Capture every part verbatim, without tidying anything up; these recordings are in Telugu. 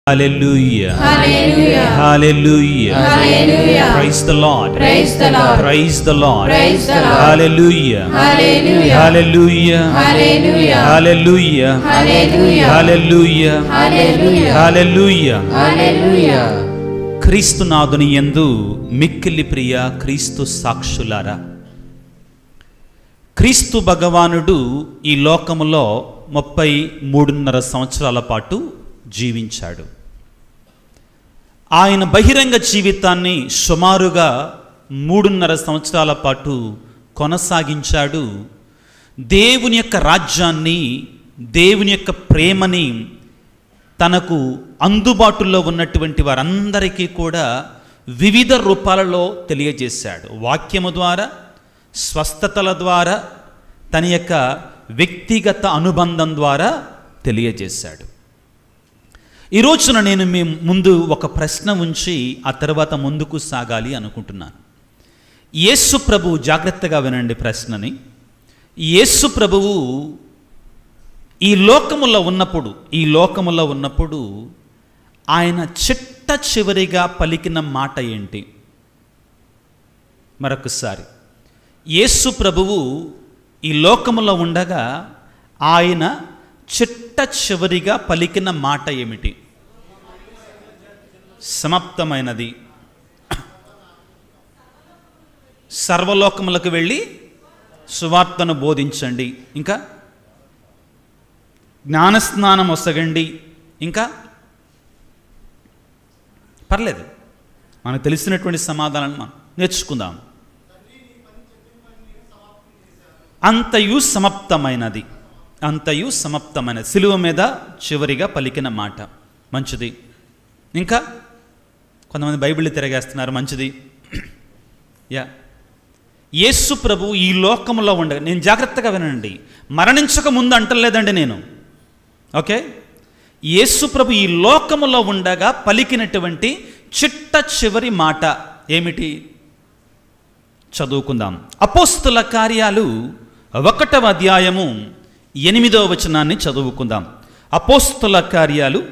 Hallelujah. Hallelujah. Hallelujah. Hallelujah. Praise the Lord. Praise the Lord. Praise the Lord. Praise the Lord. Hallelujah. Hallelujah. Hallelujah. Hallelujah. Hallelujah. Hallelujah. Hallelujah. Hallelujah. Hallelujah. Hallelujah. క్రీస్తునాథుని యందు మిక్కిలి ప్రియ క్రీస్తు సాక్షులారా, క్రీస్తు భగవానుడు ఈ లోకములో ముప్పై మూడున్నర సంవత్సరాల పాటు జీవించాడు. ఆయన బహిరంగ జీవితాన్ని సుమారుగా మూడున్నర సంవత్సరాల పాటు కొనసాగించాడు. దేవుని యొక్క రాజ్యాన్ని, దేవుని యొక్క ప్రేమని తనకు అందుబాటులో ఉన్నటువంటి వారందరికీ కూడా వివిధ రూపాలలో తెలియజేశాడు. వాక్యము ద్వారా, స్వస్థతల ద్వారా, తన యొక్క వ్యక్తిగత అనుబంధం ద్వారా తెలియజేశాడు. ఈ రోజున నేను మీ ముందు ఒక ప్రశ్న ఉంచి ఆ తర్వాత ముందుకు సాగాలి అనుకుంటున్నాను. యేసు ప్రభువు, జాగ్రత్తగా వినండి ప్రశ్నని. యేసు ప్రభువు ఈ లోకములో ఉన్నప్పుడు ఈ లోకములో ఉన్నప్పుడు ఆయన చిట్ట చివరిగా పలికిన మాట ఏంటి? మరొకసారి, యేసు ప్రభువు ఈ లోకములో ఉండగా ఆయన చిట్ట చివరిగా పలికిన మాట ఏమిటి? సమాప్తమైనది. సర్వలోకములకు వెళ్ళి సువార్తను బోధించండి. ఇంకా జ్ఞానస్నానం ఒసగండి. ఇంకా పర్లేదు, మనకు తెలిసినటువంటి సమాధానాన్ని మనం నేర్చుకుందాం. అంతయు సమాప్తమైనది. అంతయు సమాప్తమైనది. సిలువ మీద చివరిగా పలికిన మాట. మంచిది. ఇంకా కొంతమంది బైబిల్ తిరగేస్తున్నారు. మంచిది. యా, యేసు ప్రభు ఈ లోకంలో ఉండగా, నేను జాగ్రత్తగా వినండి, మరణించక ముందు అంటలేదండి నేను, ఓకే? యేసు ప్రభు ఈ లోకములో ఉండగా పలికినటువంటి చిట్ట చివరి మాట ఏమిటి? చదువుకుందాం. అపోస్తుల కార్యాలు ఒకటవ అధ్యాయము ఎనిమిదవ వచనాన్ని చదువుకుందాం. అపోస్తుల కార్యాలు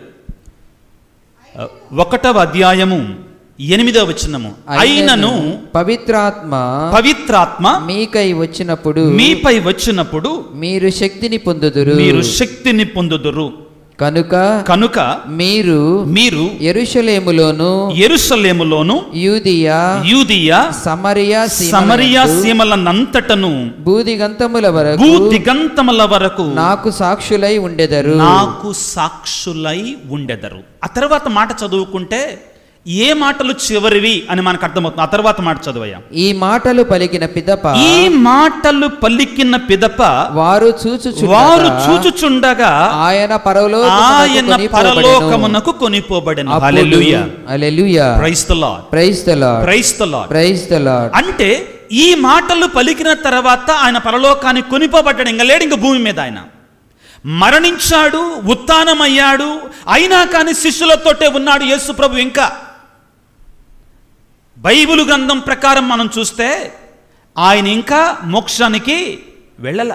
ఒకటవ అధ్యాయము ఎనిమిదవ వచనము. అయినను పవిత్రాత్మ పవిత్రాత్మ మీకై వచ్చినప్పుడు మీపై వచ్చినప్పుడు మీరు శక్తిని పొందుదురు మీరు శక్తిని పొందుదురు కనుక కనుక మీరు మీరు యెరూషలేములోను యెరూషలేములోను యూదియా యూదియా సమరియా సమరియా సీమలనంతటను భూదిగంతముల వరకు భూదిగంతముల వరకు నాకు సాక్షులై ఉండెదరు నాకు సాక్షులై ఉండెదరు. ఆ తర్వాత మాట చదువుకుంటే ఏ మాటలు చివరివి అని మనకు అర్థమవుతుంది. ఆ తర్వాత మాట చదువయ్యా. ఈ మాటలు పలికిన పిదప ఈ మాటలు పలికిన పిదప వారు చూచుచు వారు చూచుచుండగా ఆయన ఆయన పరలోకమునకు కొనిపోబడెను. Hallelujah. Hallelujah. Praise the Lord. Praise the Lord. Praise the Lord. Praise the Lord. అంటే ఈ మాటలు పలికిన తర్వాత ఆయన పరలోకానికి కొనిపోబడ్డాడు. ఇంకా లేడు ఇంక భూమి మీద. ఆయన మరణించాడు, ఉత్థానమయ్యాడు, అయినా కానీ శిష్యులతోటే ఉన్నాడు యేసు ప్రభు. ఇంకా బైబిలు గ్రంథం ప్రకారం మనం చూస్తే ఆయన ఇంకా మోక్షానికి వెళ్ళల.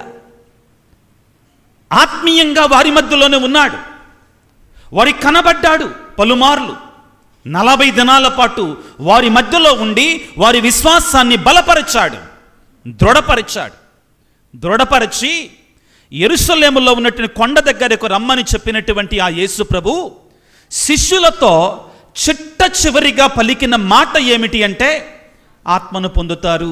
ఆత్మీయంగా వారి మధ్యలోనే ఉన్నాడు. వారికి కనబడ్డాడు పలుమార్లు. నలభై దినాల పాటు వారి మధ్యలో ఉండి వారి విశ్వాసాన్ని బలపరిచాడు, దృఢపరిచాడు. దృఢపరిచి యెరూషలేములో ఉన్నటువంటి కొండ దగ్గరకు రమ్మని చెప్పినటువంటి ఆ యేసు ప్రభు శిష్యులతో చిట్ట చివరిగా పలికిన మాట ఏమిటి అంటే, ఆత్మను పొందుతారు,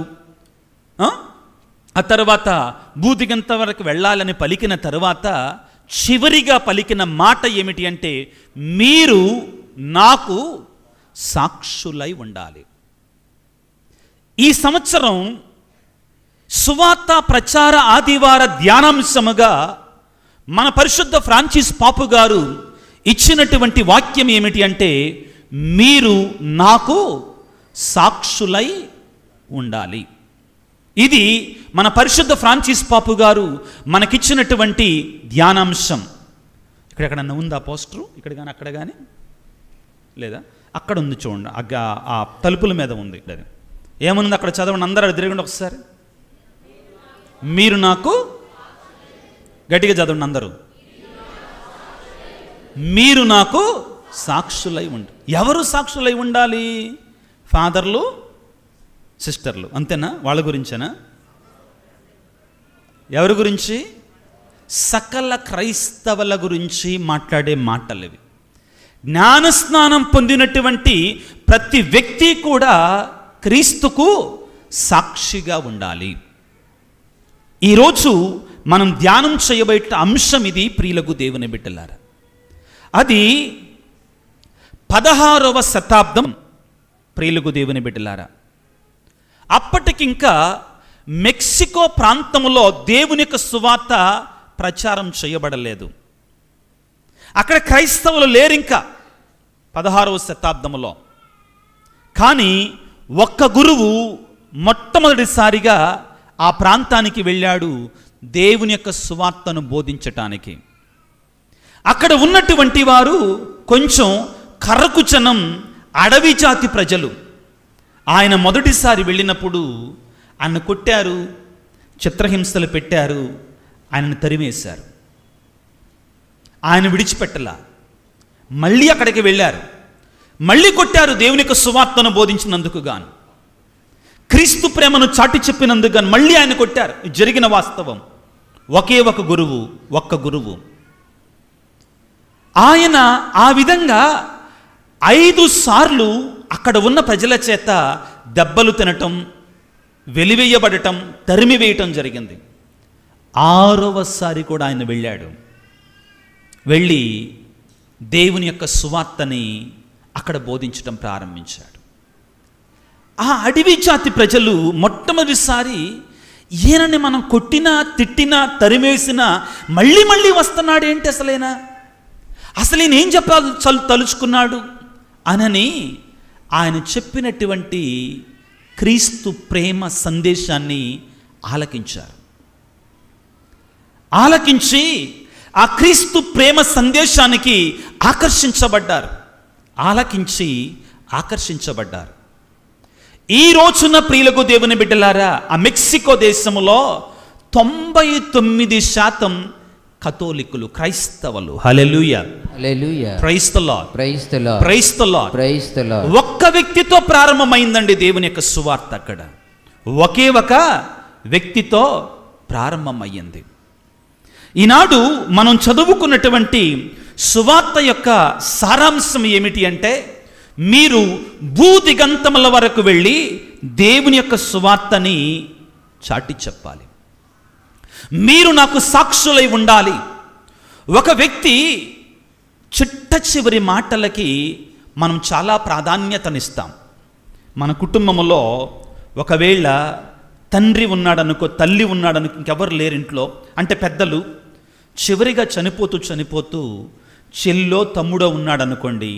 ఆ తర్వాత భూదిగంత వరకు వెళ్ళాలని పలికిన తరువాత చివరిగా పలికిన మాట ఏమిటి అంటే, మీరు నాకు సాక్షులై ఉండాలి. ఈ సంవత్సరం సువార్త ప్రచార ఆదివార ధ్యానాంశముగా మన పరిశుద్ధ ఫ్రాన్సిస్ పాపు గారు ఇచ్చినటువంటి వాక్యం ఏమిటి అంటే, మీరు నాకు సాక్షులై ఉండాలి. ఇది మన పరిశుద్ధ ఫ్రాన్సిస్ పాపు గారు మనకిచ్చినటువంటి ధ్యానాంశం. ఇక్కడ ఎక్కడన్నా ఉందా పోస్టరు? ఇక్కడ కానీ అక్కడ కానీ లేదా? అక్కడ ఉంది చూడండి, ఆ తలుపుల మీద ఉంది. ఇక్కడ ఏముంది అక్కడ చదవండి, అందరూ తిరగండి ఒకసారి. మీరు నాకు, గట్టిగా చదవండి అందరూ, మీరు నాకు సాక్షులై ఉండ. ఎవరు సాక్షులై ఉండాలి? ఫాదర్లు, సిస్టర్లు, అంతేనా? వాళ్ళ గురించేనా? ఎవరి గురించి? సకల క్రైస్తవుల గురించి మాట్లాడే మాటలు ఇవి. జ్ఞానస్నానం పొందినటువంటి ప్రతి వ్యక్తి కూడా క్రీస్తుకు సాక్షిగా ఉండాలి. ఈరోజు మనం ధ్యానం చేయబోయే అంశం ఇది ప్రియులకు దేవుని బిడ్డలారా. అది పదహారవ శతాబ్దం ప్రియులకు దేవుని బిడ్డలారా. అప్పటికింకా మెక్సికో ప్రాంతంలో దేవుని యొక్క సువార్త ప్రచారం చేయబడలేదు. అక్కడ క్రైస్తవులు లేరు ఇంకా పదహారవ శతాబ్దంలో. కానీ ఒక్క గురువు మొట్టమొదటిసారిగా ఆ ప్రాంతానికి వెళ్ళాడు దేవుని యొక్క సువార్తను బోధించటానికి. అక్కడ ఉన్నటువంటి వారు కొంచెం కర్రకుచనం, అడవి జాతి ప్రజలు. ఆయన మొదటిసారి వెళ్ళినప్పుడు ఆయన కొట్టారు, చిత్రహింసలు పెట్టారు, ఆయనను తరిమేశారు. ఆయన విడిచిపెట్టలా. మళ్ళీ అక్కడికి వెళ్ళారు, మళ్ళీ కొట్టారు దేవుని యొక్క సువార్తను బోధించినందుకు గాను, క్రీస్తు ప్రేమను చాటి చెప్పినందుకు గాను మళ్ళీ ఆయన కొట్టారు. జరిగిన వాస్తవం. ఒకే ఒక గురువు, ఒక్క గురువు. ఆయన ఆ విధంగా ఐదు సార్లు అక్కడ ఉన్న ప్రజల చేత దెబ్బలు తినటం, వెలివేయబడటం, తరిమివేయటం జరిగింది. ఆరవసారి కూడా ఆయన వెళ్ళాడు. వెళ్ళి దేవుని యొక్క సువార్తని అక్కడ బోధించటం ప్రారంభించాడు. ఆ అడవి జాతి ప్రజలు మొట్టమొదటిసారి ఈయనని మనం కొట్టినా, తిట్టినా, తరిమేసినా మళ్ళీ మళ్ళీ వస్తున్నాడు ఏంటి అసలేనా, అసలు ఈయన ఏం చెప్పాలి తలుచుకున్నాడు అనని ఆయన చెప్పినటువంటి క్రీస్తు ప్రేమ సందేశాన్ని ఆలకించారు. ఆలకించి ఆ క్రీస్తు ప్రేమ సందేశానికి ఆకర్షించబడ్డారు. ఆలకించి ఆకర్షించబడ్డారు. ఈ రోజున ప్రియులకు దేవుని బిడ్డలారా, ఆ మెక్సికో దేశంలో తొంభై తొమ్మిది శాతం కథోలికులు, క్రైస్తవులు. Hallelujah, hallelujah, praise the Lord, praise the Lord, praise the Lord, praise the Lord. ఒక్క వ్యక్తితో ప్రారంభమైందండి దేవుని యొక్క సువార్త. అక్కడ ఒకే ఒక వ్యక్తితో ప్రారంభమయ్యింది. ఈనాడు మనం చదువుకున్నటువంటి సువార్త యొక్క సారాంశం ఏమిటి అంటే, మీరు భూదిగంతముల వరకు వెళ్ళి దేవుని యొక్క సువార్తని చాటి చెప్పాలి. మీరు నాకు సాక్షులై ఉండాలి. ఒక వ్యక్తి చిట్ట చివరి మాటలకి మనం చాలా ప్రాధాన్యతనిస్తాం. మన కుటుంబంలో ఒకవేళ తండ్రి ఉన్నాడనుకో, తల్లి ఉన్నాడనుకో, ఇంకెవరు లేరు ఇంట్లో అంటే పెద్దలు, చివరిగా చనిపోతూ చనిపోతూ చెల్లో తమ్ముడో ఉన్నాడనుకోండి,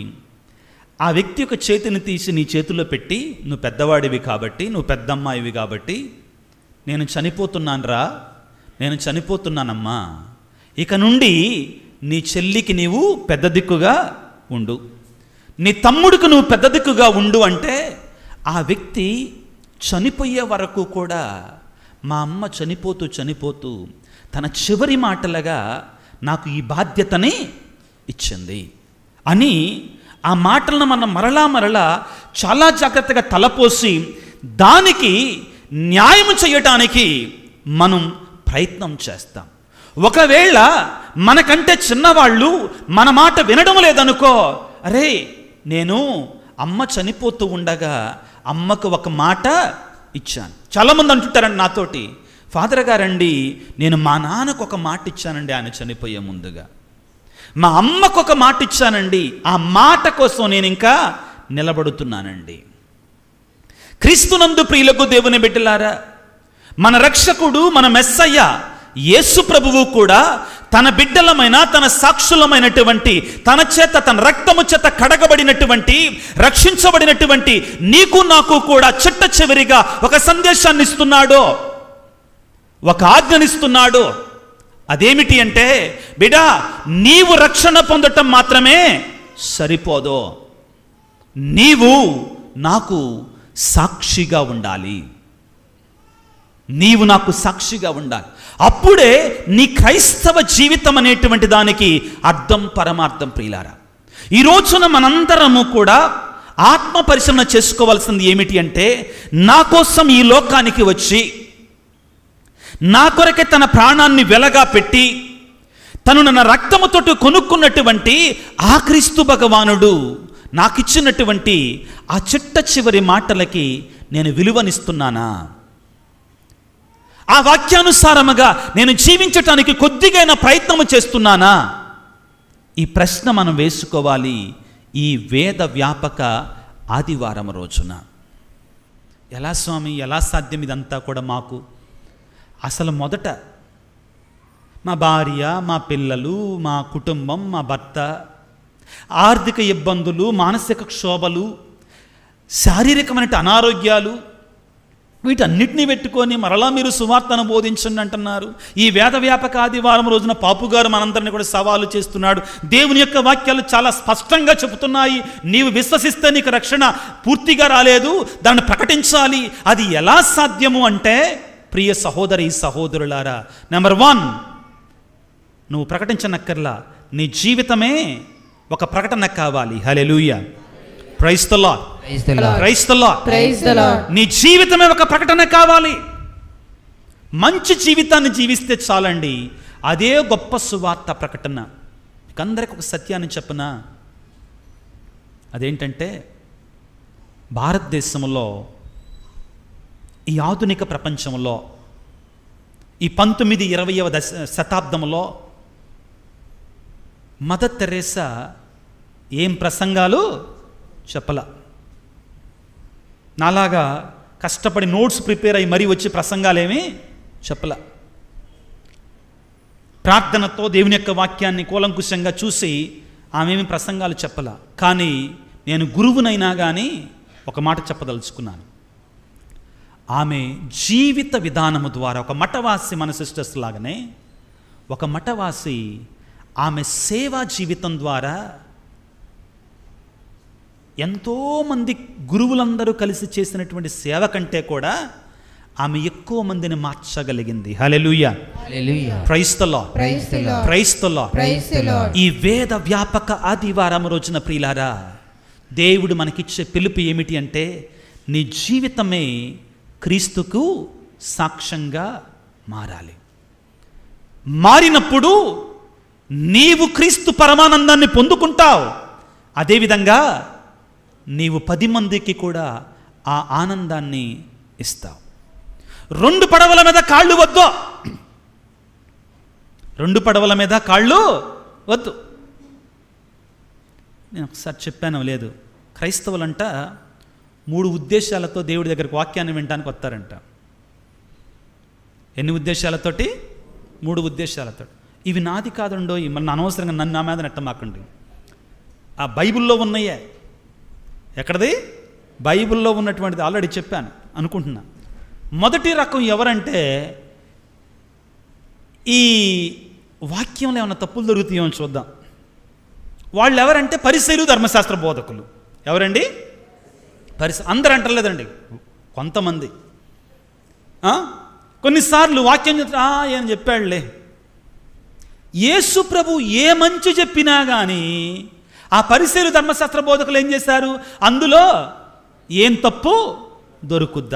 ఆ వ్యక్తి యొక్క చేతిని తీసి నీ చేతిలో పెట్టి, నువ్వు పెద్దవాడివి కాబట్టి, నువ్వు పెద్దమ్మాయివి కాబట్టి, నేను చనిపోతున్నాను రా, నేను చనిపోతున్నానమ్మా, ఇక నుండి నీ చెల్లికి నీవు పెద్ద దిక్కుగా ఉండు, నీ తమ్ముడికి నువ్వు పెద్ద దిక్కుగా ఉండు అంటే, ఆ వ్యక్తి చనిపోయే వరకు కూడా మా అమ్మ చనిపోతూ చనిపోతూ తన చివరి మాటలుగా నాకు ఈ బాధ్యతని ఇచ్చింది అని ఆ మాటలను మనం మరలా మరలా చాలా జాగ్రత్తగా తలపోసి దానికి న్యాయం చేయటానికి మనం ప్రయత్నం చేస్తాం. ఒకవేళ మనకంటే చిన్నవాళ్ళు మన మాట వినడం లేదనుకో, అరే నేను అమ్మ చనిపోతూ ఉండగా అమ్మకు ఒక మాట ఇచ్చాను. చాలామంది అంటుంటారండి నాతోటి, ఫాదర్ గారండి నేను మా నాన్నకు ఒక మాట ఇచ్చానండి ఆయన చనిపోయే ముందుగా, మా అమ్మకు ఒక మాట ఇచ్చానండి, ఆ మాట కోసం నేను ఇంకా నిలబడుతున్నానండి. క్రీస్తునందు ప్రియులకు దేవుని బిడ్డలారా, మన రక్షకుడు, మన మెస్సయ్య యేసు ప్రభువు కూడా తన బిడ్డలమైన, తన సాక్షులమైనటువంటి, తన చేత, తన రక్తము చేత కడగబడినటువంటి, రక్షించబడినటువంటి నీకు నాకు కూడా చిట్ట చివరిగా ఒక సందేశాన్ని ఇస్తున్నాడు, ఒక ఆజ్ఞనిస్తున్నాడు. అదేమిటి అంటే, బిడా నీవు రక్షణ పొందటం మాత్రమే సరిపోదు, నీవు నాకు సాక్షిగా ఉండాలి, నీవు నాకు సాక్షిగా ఉండాలి. అప్పుడే నీ క్రైస్తవ జీవితం అనేటువంటి దానికి అర్థం, పరమార్థం. ప్రియులారా, ఈ రోజున మనందరము కూడా ఆత్మ పరిశీలన చేసుకోవాల్సింది ఏమిటి అంటే, నా కోసం ఈ లోకానికి వచ్చి నా కొరకే తన ప్రాణాన్ని వెలగా పెట్టి తను నా రక్తముతోటి కొనుక్కున్నటువంటి ఆ క్రీస్తు భగవానుడు నాకిచ్చినటువంటి ఆ చిట్ట చివరి మాటలకి నేను విలువనిస్తున్నానా? ఆ వాక్యానుసారముగా నేను జీవించటానికి కొద్దిగైనా ప్రయత్నము చేస్తున్నానా? ఈ ప్రశ్న మనం వేసుకోవాలి ఈ వేద వ్యాపక ఆదివారం రోజున. ఎలా స్వామి, ఎలా సాధ్యం ఇదంతా కూడా మాకు? అసలు మొదట మా భార్య, మా పిల్లలు, మా కుటుంబం, మా భర్త, ఆర్థిక ఇబ్బందులు, మానసిక క్షోభలు, శారీరకమైన అనారోగ్యాలు, వీటన్నిటినీ పెట్టుకొని మరలా మీరు సువార్తను బోధించండి అంటున్నారు. ఈ వేద వ్యాపక ఆదివారం రోజున పాపుగారు మనందరినీ కూడా సవాలు చేస్తున్నాడు. దేవుని యొక్క వాక్యాలు చాలా స్పష్టంగా చెబుతున్నాయి. నీవు విశ్వసిస్తే నీకు రక్షణ పూర్తిగా రాలేదు, దాన్ని ప్రకటించాలి. అది ఎలా సాధ్యము అంటే, ప్రియ సహోదరి సహోదరులారా, నెంబర్ వన్, నువ్వు ప్రకటించనక్కర్లా, నీ జీవితమే ఒక ప్రకటన కావాలి. Hallelujah, praise the Lord, praise the Lord, praise the Lord, praise the Lord. నీ జీవితమే ఒక ప్రకటన కావాలి. మంచి జీవితాన్ని జీవిస్తే చాలండి, అదే గొప్ప సువార్త ప్రకటన. మీకు అందరికి ఒక సత్యాన్ని చెప్పనా? అదేంటంటే, భారతదేశంలో ఈ ఆధునిక ప్రపంచంలో ఈ పంతొమ్మిది ఇరవైవ దశ శతాబ్దంలో మదర్ తెరేసా ఏం ప్రసంగాలు చెప్పల. నాలాగా కష్టపడి నోట్స్ ప్రిపేర్ అయ్యి మరీ వచ్చి ప్రసంగాలేమీ చెప్పల. ప్రార్థనతో దేవుని యొక్క వాక్యాన్ని కూలంకుషంగా చూసి ఆమెమి ప్రసంగాలు చెప్పల. కానీ నేను గురువునైనా కానీ ఒక మాట చెప్పదలుచుకున్నాను. ఆమె జీవిత విధానము ద్వారా, ఒక మఠవాసి, మన సిస్టర్స్ లాగానే ఒక మఠవాసి ఆమె సేవా జీవితం ద్వారా ఎంతోమంది గురువులందరూ కలిసి చేసినటువంటి సేవ కంటే కూడా ఆమె ఎక్కువ మందిని మార్చగలిగింది. Hallelujah, hallelujah, praise the Lord, praise the Lord, praise the Lord, praise the Lord. ఈ వేద వ్యాపక ఆదివారం రోజున ప్రియులారా, దేవుడు మనకిచ్చే పిలుపు ఏమిటి అంటే, నీ జీవితమే క్రీస్తుకు సాక్ష్యంగా మారాలి. మారినప్పుడు నీవు క్రీస్తు పరమానందాన్ని పొందుకుంటావు. అదేవిధంగా నీవు పది మందికి కూడా ఆ ఆనందాన్ని ఇస్తావు. రెండు పడవల మీద కాళ్ళు వద్దు, రెండు పడవల మీద కాళ్ళు వద్దు. నేను ఒకసారి చెప్పాను లేదు, క్రైస్తవులంట మూడు ఉద్దేశాలతో దేవుడి దగ్గరికి వాక్యాన్ని వినడానికి వస్తారంట. ఎన్ని ఉద్దేశాలతోటి? మూడు ఉద్దేశాలతో. ఇవి నాది కాదండో, మళ్ళీ అనవసరంగా నన్ను నా మీద నెట్టమాకండి. ఆ బైబిల్లో ఉన్నాయే. ఎక్కడది? బైబిల్లో ఉన్నటువంటిది ఆల్రెడీ చెప్పాను అనుకుంటున్నా. మొదటి రకం ఎవరంటే, ఈ వాక్యంలో ఏమైనా తప్పులు దొరుకుతాయో చూద్దాం. వాళ్ళు ఎవరంటే పరిసయ్యులు, ధర్మశాస్త్ర బోధకులు. ఎవరండి? పరిస అందరూ అంటలేదండి, కొంతమంది. కొన్నిసార్లు వాక్యం చెప్తా ఏం చెప్పాడులే. యేసు ప్రభు ఏ మంచి చెప్పినా కానీ ఆ పరిసయ్యులు, ధర్మశాస్త్ర బోధకులు ఏం చేశారు? అందులో ఏం తప్పు దొరుకుద్దా,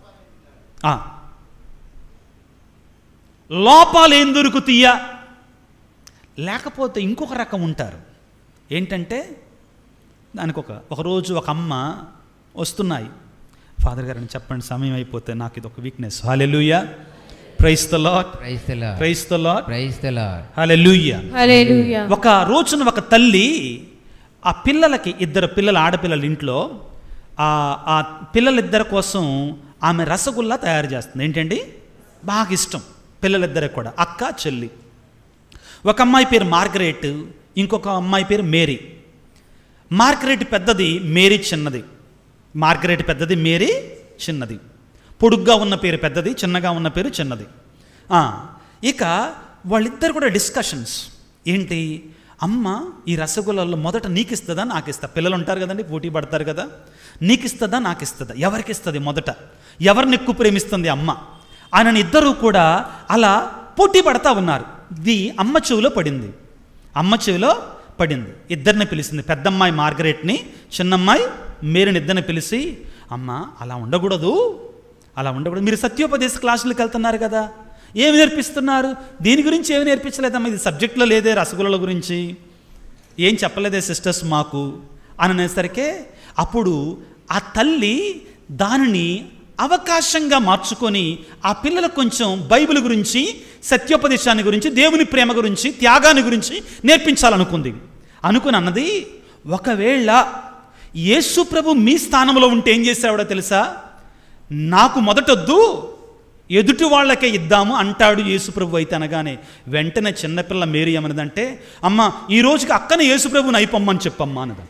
లోపాలు ఏం దొరుకుతాయా? లేకపోతే ఇంకొక రకం ఉంటారు. ఏంటంటే, దానికి ఒక ఒకరోజు ఒక అమ్మ వస్తున్నాయి, ఫాదర్ గారిని చెప్పండి సమయం అయిపోతే నాకు ఇది ఒక weakness. Hallelujah, praise the Lord, praise the Lord, praise the Lord, praise the Lord, hallelujah, hallelujah. ఒక రోజున ఒక తల్లి ఆ పిల్లలకి, ఇద్దరు పిల్లలు, ఆడపిల్లల ఇంట్లో ఆ పిల్లలిద్దరి కోసం ఆమె రసగుల్లా తయారు చేస్తుంది. ఏంటండి? బాగా ఇష్టం పిల్లలిద్దరికి కూడా, అక్క చెల్లి. ఒక అమ్మాయి పేరు మార్గరెట్, ఇంకొక అమ్మాయి పేరు మేరీ. మార్గరెట్ పెద్దది, మేరీ చిన్నది. మార్గరెట్ పెద్దది, మేరీ చిన్నది. పొడుగ్గా ఉన్న పేరు పెద్దది, చిన్నగా ఉన్న పేరు చిన్నది. ఇక వాళ్ళిద్దరు కూడా డిస్కషన్స్ ఏంటి? అమ్మ ఈ రసగుల్లలో మొదట నీకు ఇస్తుందా నాకు ఇస్తా? పిల్లలు ఉంటారు కదండి, పోటీ పడతారు కదా. నీకు ఇస్తుందా నాకు ఇస్తుందా? ఎవరికి ఇస్తుంది మొదట? ఎవరిని ఎక్కువ ప్రేమిస్తుంది అమ్మ? ఆయన ఇద్దరూ కూడా అలా పోటీ పడతా ఉన్నారు. ఇది అమ్మ చెవిలో పడింది. అమ్మ చెవిలో పడింది. ఇద్దరిని పిలిచింది, పెద్దమ్మాయి మార్గరెట్ని, చిన్నమ్మాయి మేరీని ఇద్దరిని పిలిచి, అమ్మ అలా ఉండకూడదు, అలా ఉండకూడదు. మీరు సత్యోపదేశ క్లాసులకు వెళ్తున్నారు కదా, ఏమి నేర్పిస్తున్నారు? దీని గురించి ఏమి నేర్పించలేదమ్మా, ఇది సబ్జెక్టులో లేదే, రసగుల్లల గురించి ఏం చెప్పలేదే సిస్టర్స్ మాకు అని అనేసరికి, అప్పుడు ఆ తల్లి దానిని అవకాశంగా మార్చుకొని ఆ పిల్లలకు కొంచెం బైబిల్ గురించి, సత్యోపదేశాన్ని గురించి, దేవుని ప్రేమ గురించి, త్యాగాన్ని గురించి నేర్పించాలనుకుంది. అనుకుని అన్నది, ఒకవేళ యేసు ప్రభు మీ స్థానంలో ఉంటే ఏం చేసేవాడో తెలుసా? నాకు మొదటొద్దు, ఎదుటి వాళ్ళకే ఇద్దాము అంటాడు యేసు ప్రభు అయితే అనగానే వెంటనే చిన్నపిల్ల మేరీ ఏమన్నదంటే, అమ్మ ఈ రోజుకి అక్కనే యేసు ప్రభుని అయిపోమ్మని చెప్పమ్మా అన్నది.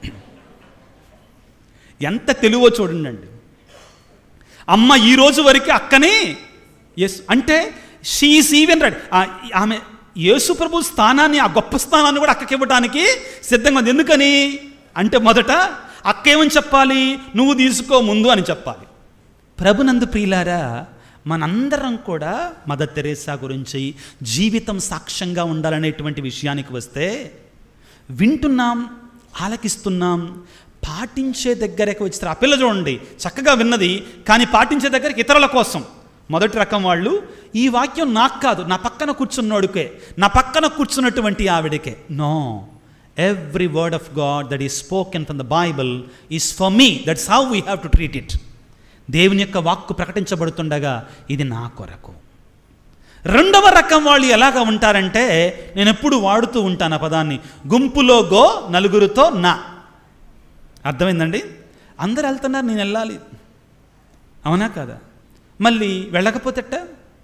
ఎంత తెలివో చూడండి. అమ్మ ఈ రోజు వరకు అక్కనే యేసు అంటే షీఈస్ ఈవెన్ రెడీ. ఆమె యేసు ప్రభు స్థానాన్ని, ఆ గొప్ప స్థానాన్ని కూడా అక్కకి ఇవ్వడానికి సిద్ధంగా ఉంది. ఎందుకని అంటే మొదట అక్క ఏమని చెప్పాలి? నువ్వు తీసుకో ముందు అని చెప్పాలి. ప్రభునందు ప్రియులారా, మనందరం కూడా మదర్ తెరేసా గురించి జీవితం సాక్ష్యంగా ఉండాలనేటువంటి విషయానికి వస్తే, వింటున్నాం, ఆలకిస్తున్నాం, పాటించే దగ్గరకు వచ్చి ఆ పిల్ల చూడండి చక్కగా విన్నది, కానీ పాటించే దగ్గరికి ఇతరుల కోసం. మొదటి రకం వాళ్ళు, ఈ వాక్యం నాకు కాదు, నా పక్కన కూర్చున్నోడికే, నా పక్కన కూర్చున్నటువంటి ఆవిడకే. No, every word of God that is spoken from the Bible is for me, that's how we have to treat it. దేవుని యొక్క వాక్కు ప్రకటించబడుతుండగా ఇది నా కొరకు. రెండవ రకం వాళ్ళు ఎలాగా ఉంటారంటే, నేను ఎప్పుడు వాడుతూ ఉంటాను ఆ పదాన్ని, గుంపులో గో, నలుగురితో నా. అర్థమైందండి? అందరు వెళ్తున్నారు, నేను వెళ్ళాలి, అవునా కదా? మళ్ళీ వెళ్ళకపోతేట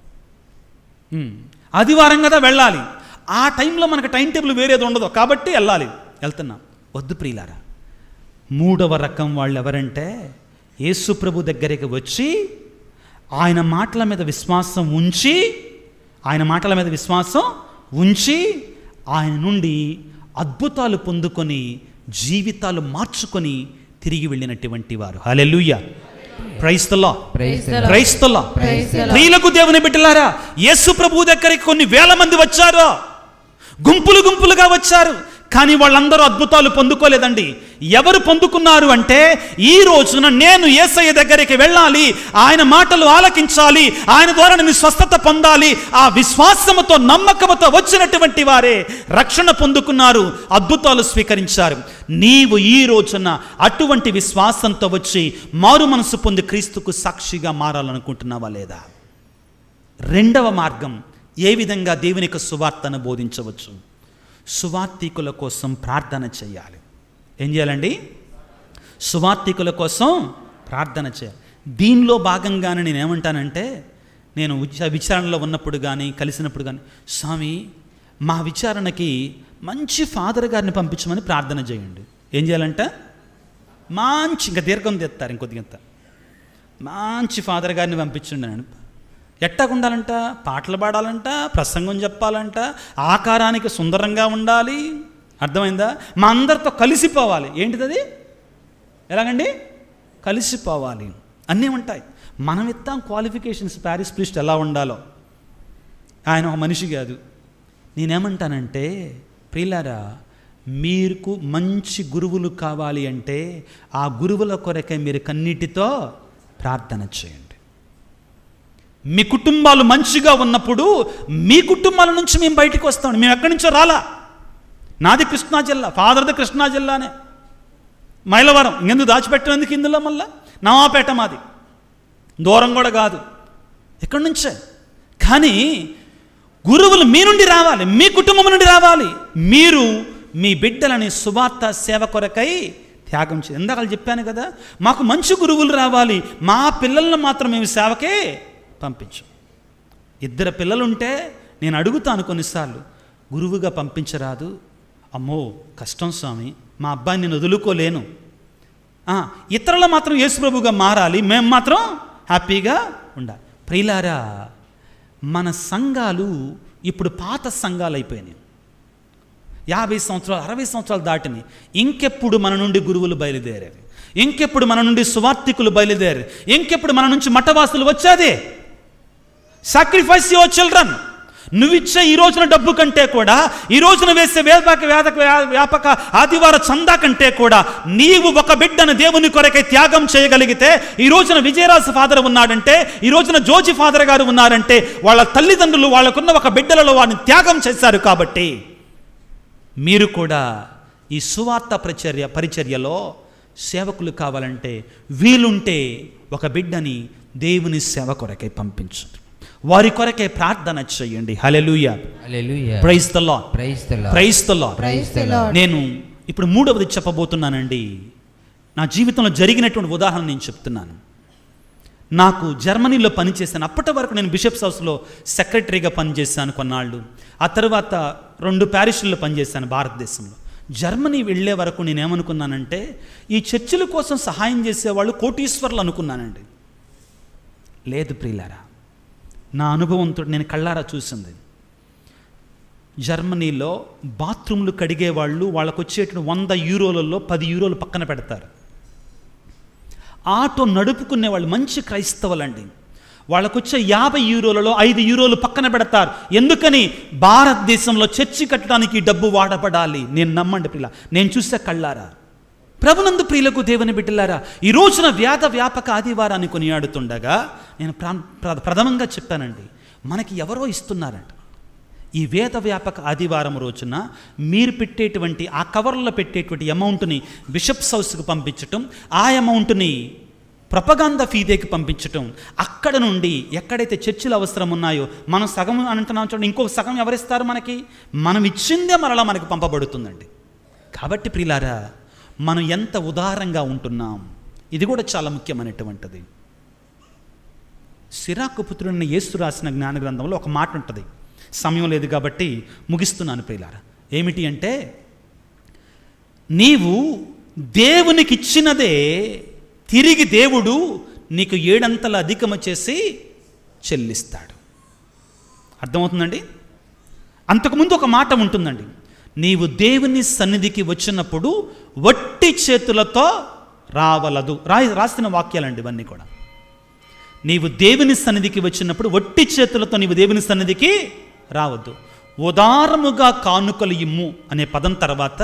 ఆదివారం కదా వెళ్ళాలి, ఆ టైంలో మనకు టైం టేబుల్ వేరేది ఉండదు కాబట్టి వెళ్ళాలి, వెళ్తున్నాం. వద్దు ప్రియులారా. మూడవ రకం వాళ్ళు ఎవరంటే, యేసు ప్రభు దగ్గరికి వచ్చి ఆయన మాటల మీద విశ్వాసం ఉంచి ఆయన మాటల మీద విశ్వాసం ఉంచి ఆయన నుండి అద్భుతాలు పొందుకొని జీవితాలు మార్చుకొని తిరిగి వెళ్ళినటువంటి వారు. Hallelujah, praise the Lord, praise the Lord. ప్రియులకు దేవుని బిడ్డలారా, యేసు ప్రభు దగ్గరికి కొన్ని వేల మంది వచ్చారు, గుంపులు గుంపులుగా వచ్చారు, కానీ వాళ్ళందరూ అద్భుతాలు పొందుకోలేదండి. ఎవరు పొందుకున్నారు అంటే, ఈ రోజున నేను యేసయ్య దగ్గరికి వెళ్ళాలి, ఆయన మాటలు ఆలకించాలి, ఆయన ద్వారా నేను స్వస్థత పొందాలి, ఆ విశ్వాసముతో నమ్మకముతో వచ్చినటువంటి వారే రక్షణ పొందుకున్నారు, అద్భుతాలు స్వీకరించారు. నీవు ఈ రోజున అటువంటి విశ్వాసంతో వచ్చి మారు మనసు పొంది క్రీస్తుకు సాక్షిగా మారాలనుకుంటున్నావా లేదా? రెండవ మార్గం, ఏ విధంగా దేవుని యొక్క సువార్తను బోధించవచ్చు? సువార్తికుల కోసం ప్రార్థన చేయాలి. ఏం చేయాలండి? సువార్తికుల కోసం ప్రార్థన చేయాలి. దీనిలో భాగంగానే నేను ఏమంటానంటే, నేను విచారణలో ఉన్నప్పుడు కానీ కలిసినప్పుడు కానీ, స్వామి మా విచారణకి మంచి ఫాదర్ గారిని పంపించమని ప్రార్థన చేయండి. ఏం చేయాలంట? మంచి, ఇంకా దీర్ఘం తెస్తారు ఇంకొద్దిగంత, మంచి ఫాదర్ గారిని పంపించండి అని. ఎట్టాగా ఉండాలంట? పాటలు పాడాలంట, ప్రసంగం చెప్పాలంట, ఆకారానికి సుందరంగా ఉండాలి. అర్థమైందా? మా అందరితో కలిసిపోవాలి. ఏంటిది అది? ఎలాగండి? కలిసిపోవాలి. అన్నీ ఉంటాయి. మనం ఇస్తాం క్వాలిఫికేషన్స్, ప్యారిస్ ప్రీస్ట్ ఎలా ఉండాలో. ఆయన ఒక మనిషి కాదు. నేనేమంటానంటే, ప్రియులారా, మీకు మంచి గురువులు కావాలి అంటే ఆ గురువుల కొరకే మీరు కన్నీటితో ప్రార్థన చేయండి. మీ కుటుంబాలు మంచిగా ఉన్నప్పుడు మీ కుటుంబాల నుంచి మేము బయటికి వస్తాం. మేము ఎక్కడి నుంచో రాలా. నాది కృష్ణా జిల్లా, ఫాదర్ది కృష్ణా జిల్లానే, మైలవరం. ఇంకెందుకు దాచిపెట్టినందుకు ఇందులో మళ్ళా నవాపేట మాది, దూరం కూడా కాదు, ఎక్కడి నుంచే. కానీ గురువులు మీ నుండి రావాలి, మీ కుటుంబం నుండి రావాలి. మీరు మీ బిడ్డలని సువార్త సేవ కొరకై త్యాగం చేయాలి. ఇందాక చెప్పాను కదా, మాకు మంచి గురువులు రావాలి, మా పిల్లలను మాత్రం మేము సేవకే పంపించు. ఇద్దరు పిల్లలుంటే నేను అడుగుతాను కొన్నిసార్లు, గురువుగా పంపించరాదు? అమ్మో కష్టం స్వామి, మా అబ్బాయిని నేను వదులుకోలేను. ఇతరుల మాత్రం యేసుప్రభుగా మారాలి, మేము మాత్రం హ్యాపీగా ఉండాలి. ప్రియులారా, మన సంఘాలు ఇప్పుడు పాత సంఘాలు అయిపోయినాయి. యాభై సంవత్సరాలు అరవై సంవత్సరాలు దాటిని. ఇంకెప్పుడు మన నుండి గురువులు బయలుదేరారు, ఇంకెప్పుడు మన నుండి సువార్తికులు బయలుదేరారు, ఇంకెప్పుడు మన నుంచి మఠవాసులు వచ్చేదే. Sacrifice your children. నువ్విచ్చే ఈ రోజున డబ్బు కంటే కూడా, ఈ రోజున వేసే వ్యాపక వ్యాపక వ్యాపక ఆదివార చందా కంటే కూడా నీవు ఒక బిడ్డను దేవుని కొరకై త్యాగం చేయగలిగితే, ఈ రోజున విజయరాజు ఫాదర్ ఉన్నాడంటే, ఈ రోజున జోజి ఫాదర్ గారు ఉన్నారంటే వాళ్ళ తల్లిదండ్రులు వాళ్ళకున్న ఒక బిడ్డలలో వారిని త్యాగం చేశారు. కాబట్టి మీరు కూడా ఈ సువార్త పరిచర్య పరిచర్యలో సేవకులు కావాలంటే వీలుంటే ఒక బిడ్డని దేవుని సేవ కొరకై పంపించండి, వారి కొరకే ప్రార్థన చేయండి. Hallelujah, hallelujah, praise the Lord, praise the Lord, praise the Lord, praise the Lord. నేను ఇప్పుడు మూడవది చెప్పబోతున్నానండి. నా జీవితంలో జరిగినటువంటి ఉదాహరణ నేను చెప్తున్నాను. నాకు జర్మనీలో పనిచేశాను. అప్పటి వరకు నేను బిషప్స్ హౌస్లో సెక్రటరీగా పనిచేశాను కొన్నాళ్ళు. ఆ తర్వాత రెండు ప్యారిష్ల్లో పనిచేశాను భారతదేశంలో. జర్మనీ వెళ్ళే వరకు నేనేమనుకున్నానంటే ఈ చర్చిల కోసం సహాయం చేసేవాళ్ళు కోటీశ్వర్లు అనుకున్నానండి. లేదు ప్రియులారా, నా అనుభవంతో నేను కళ్ళారా చూసింది. జర్మనీలో బాత్రూమ్లు కడిగేవాళ్ళు వాళ్ళకు వచ్చేటువంటి వంద యూరోలలో పది యూరోలు పక్కన పెడతారు. ఆటో నడుపుకునే వాళ్ళు మంచి క్రైస్తవులండి, వాళ్ళకు వచ్చే యాభై యూరోలలో ఐదు యూరోలు పక్కన పెడతారు. ఎందుకని? భారతదేశంలో చర్చి కట్టడానికి డబ్బు వాడపడాలి. నేను నమ్మండి ప్రియుల, నేను చూసే కళ్ళారా. ప్రభునందు ప్రియులకు దేవుని బిడ్డలారా, ఈ రోజున వ్యాధ వ్యాపక ఆదివారాన్ని కొనియాడుతుండగా నేను ప్రథమంగా చెప్పానండి, మనకి ఎవరో ఇస్తున్నారంట. ఈ వేద వ్యాపక ఆదివారం రోజున మీరు పెట్టేటువంటి ఆ కవర్లో పెట్టేటువంటి అమౌంట్ని బిషప్స్ హౌస్కి పంపించటం, ఆ అమౌంట్ని ప్రొపగాండా ఫీదేకి పంపించటం, అక్కడ నుండి ఎక్కడైతే చర్చిలు అవసరం ఉన్నాయో మనం సగం అంటున్నాం చూడండి, ఇంకొక సగం ఎవరిస్తారు మనకి? మనం ఇచ్చిందే మరలా మనకి పంపబడుతుందండి. కాబట్టి ప్రియులారా, మనం ఎంత ఉదారంగా ఉంటున్నాం, ఇది కూడా చాలా ముఖ్యమైనటువంటిది. సిరాకు పుత్రుడిని యేసు రాసిన జ్ఞాన గ్రంథంలో ఒక మాట ఉంటుంది. సమయం లేదు కాబట్టి ముగిస్తున్నాను ప్రియులారా. ఏమిటి అంటే, నీవు దేవునికి ఇచ్చినదే తిరిగి దేవుడు నీకు ఏడంతల అధికమ చేసి చెల్లిస్తాడు. అర్థమవుతుందండి? అంతకుముందు ఒక మాట ఉంటుందండి, నీవు దేవుని సన్నిధికి వచ్చినప్పుడు వట్టి చేతులతో రావలదు. రా రాసిన వాక్యాలండి ఇవన్నీ కూడా. నీవు దేవుని సన్నిధికి వచ్చినప్పుడు వట్టి చేతులతో నీవు దేవుని సన్నిధికి రావద్దు. ఉదారముగా కానుకలు ఇమ్ము అనే పదం తర్వాత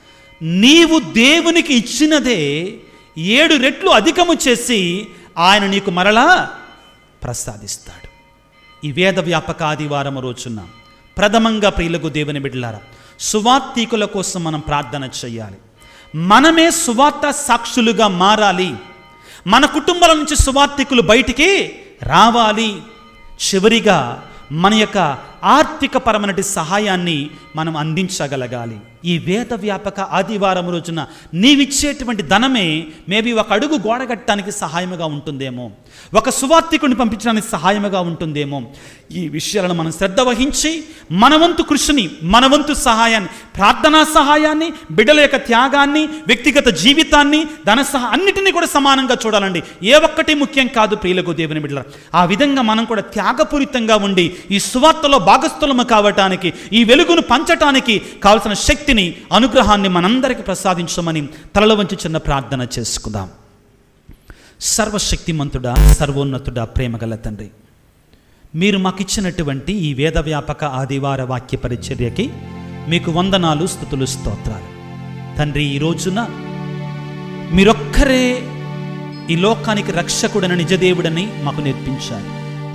నీవు దేవునికి ఇచ్చినదే ఏడు రెట్లు అధికము చేసి ఆయన నీకు మరలా ప్రసాదిస్తాడు. ఈ వేద వ్యాపక ఆదివారం రోజున ప్రథమంగా ప్రియులకు దేవుని బిడ్డలారా, సువార్తికుల కోసం మనం ప్రార్థన చేయాలి. మనమే సువార్త సాక్షులుగా మారాలి. మన కుటుంబాల నుంచి సువార్తికులు బయటికి రావాలి. చివరిగా మన యొక్క ఆర్థిక పరమైన సహాయాన్ని మనం అందించగలగాలి. ఈ వేద వ్యాపక ఆదివారం రోజున నీవిచ్చేటువంటి ధనమే మేబీ ఒక అడుగు గోడగట్టడానికి సహాయముగా ఉంటుందేమో, ఒక సువార్తికుడిని పంపించడానికి సహాయముగా ఉంటుందేమో. ఈ విషయాలను మనం శ్రద్ధ వహించి మన వంతు కృషిని, మన వంతు సహాయాన్ని, ప్రార్థనా సహాయాన్ని, బిడ్డల యొక్క త్యాగాన్ని, వ్యక్తిగత జీవితాన్ని, ధన సహా అన్నిటినీ కూడా సమానంగా చూడాలండి. ఏ ఒక్కటి ముఖ్యం కాదు ప్రియులకు దేవుని బిడ్డల. ఆ విధంగా మనం కూడా త్యాగపూరితంగా ఉండి ఈ సువార్తలో భాగస్థులము కావటానికి, ఈ వెలుగును పంచటానికి కావలసిన శక్తిని, అనుగ్రహాన్ని మనందరికీ ప్రసాదించమని తలలో వంచి చిన్న ప్రార్థన చేసుకుందాం. సర్వశక్తిమంతుడా, సర్వోన్నతుడా, ప్రేమగల తండ్రి, మీరు మాకు ఇచ్చినటువంటి ఈ వేద వ్యాపక ఆదివార వాక్య పరిచర్యకి మీకు వందనాలు, స్తుతులు, స్తోత్రాలు. తండ్రి, ఈ రోజున మీరొక్కరే ఈ లోకానికి రక్షకుడని, నిజదేవుడని మాకు నేర్పించారు.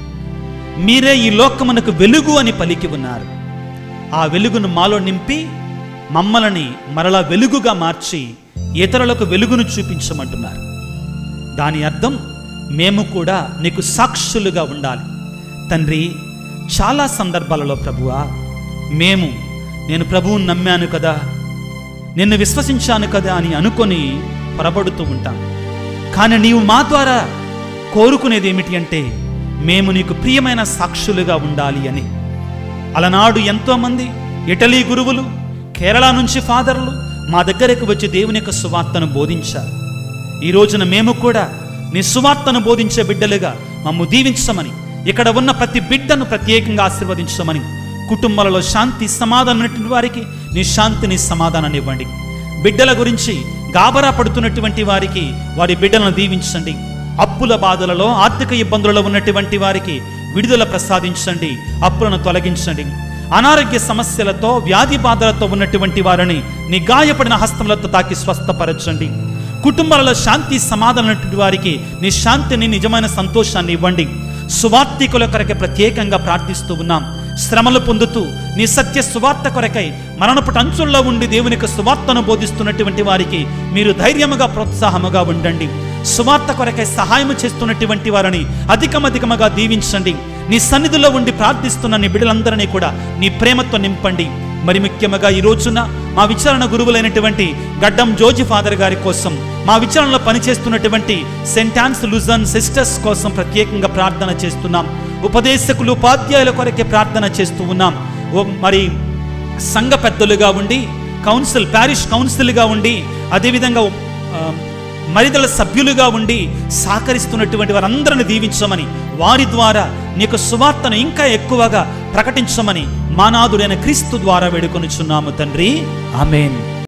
మీరే ఈ లోకమునకు వెలుగు అని పలికి ఉన్నారు. ఆ వెలుగును మాలో నింపి మమ్మల్ని మరలా వెలుగుగా మార్చి ఇతరులకు వెలుగును చూపించమంటున్నారు. దాని అర్థం మేము కూడా నీకు సాక్షులుగా ఉండాలి. తండ్రి, చాలా సందర్భాలలో ప్రభువా మేము నేను ప్రభువుని నమ్మాను కదా, నిన్ను విశ్వసించాను కదా అని అనుకొని పొరబడుతూ ఉంటాం. కానీ నీవు మా ద్వారా కోరుకునేది ఏమిటి అంటే మేము నీకు ప్రియమైన సాక్షులుగా ఉండాలి అని. అలనాడు ఎంతోమంది ఇటలీ గురువులు, కేరళ నుంచి ఫాదర్లు మా దగ్గరకు వచ్చి దేవుని యొక్క సువార్తను బోధించారు. ఈ రోజున మేము కూడా నీ సువార్తను బోధించే బిడ్డలుగా మమ్ము దీవించమని, ఇక్కడ ఉన్న ప్రతి బిడ్డను ప్రత్యేకంగా ఆశీర్వదించమని, కుటుంబాలలో శాంతి సమాధానం వారికి నీ శాంతిని సమాధానాన్ని ఇవ్వండి. బిడ్డల గురించి గాబరా పడుతున్నటువంటి వారికి వారి బిడ్డలను దీవించండి. అప్పుల బాధలలో, ఆర్థిక ఇబ్బందులలో ఉన్నటువంటి వారికి విడుదల ప్రసాదించండి, అప్పులను తొలగించండి. అనారోగ్య సమస్యలతో వ్యాధి బాధలతో ఉన్నటువంటి వారిని నీ గాయపడిన హస్తములతో తాకి స్వస్థపరచండి. కుటుంబాలలో శాంతి సమాధానటువంటి వారికి నీ శాంతిని, నిజమైన సంతోషాన్ని ఇవ్వండి. సువార్తికుల కొరకై ప్రత్యేకంగా ప్రార్థిస్తూ ఉన్నాం. శ్రమలు పొందుతూ నీ సత్య సువార్త కొరకై మరణపు అంచుల్లో ఉండి దేవునికి సువార్తను బోధిస్తున్నటువంటి వారికి మీరు ధైర్యముగా, ప్రోత్సాహముగా ఉండండి. సువార్త కొరకై సహాయం చేస్తున్నటువంటి వారిని అధికమధికముగా దీవించండి. నీ సన్నిధిలో ఉండి ప్రార్థిస్తున్న నీ బిడ్డలందరినీ కూడా నీ ప్రేమతో నింపండి. మరి ముఖ్యముగా ఈ రోజున మా విచారణ గురువులైనటువంటి గడ్డం జోజి ఫాదర్ గారి కోసం, మా విచారణలో పనిచేస్తున్నటువంటి సెయింట్ ఆన్స్ లూజన్ సిస్టర్స్ కోసం ప్రత్యేకంగా ప్రార్థన చేస్తున్నాం. ఉపదేశకులు, ఉపాధ్యాయుల కొరకే ప్రార్థన చేస్తూ ఉన్నాం. మరి సంఘ పెద్దలుగా ఉండి, కౌన్సిల్, ప్యారిష్ కౌన్సిల్గా ఉండి, అదేవిధంగా మరిదల సభ్యులుగా ఉండి సహకరిస్తున్నటువంటి వారందరిని దీవించమని, వారి ద్వారా నీకు సువార్తను ఇంకా ఎక్కువగా ప్రకటించమని మానాదుడైన క్రీస్తు ద్వారా వేడుకొనుచున్నాము తండ్రి. ఆమేన్.